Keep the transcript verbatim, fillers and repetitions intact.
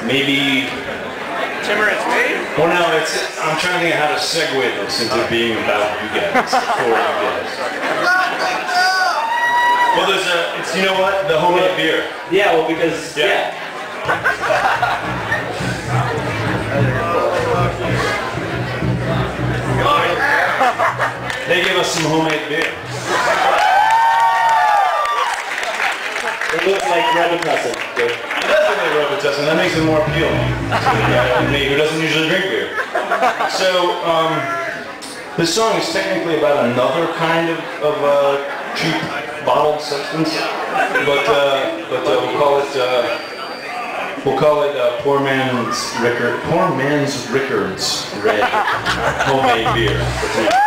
maybe... Timber is me? Well, no, it's, I'm trying to think of how to segue this into being about you guys, for you guys. Well, there's a, it's, you know what, the homemade beer. Yeah, well, because, yeah. yeah. They give us some homemade beer. It looks like Robitussin. It does look like Robitussin. That makes it more appealing to the guy like me who doesn't usually drink beer. So, um, this song is technically about another kind of, of uh, cheap bottled substance, but uh, but uh, we'll call it uh, we'll call it uh, Poor Man's Rickard, Poor Man's Rickard's Red homemade beer.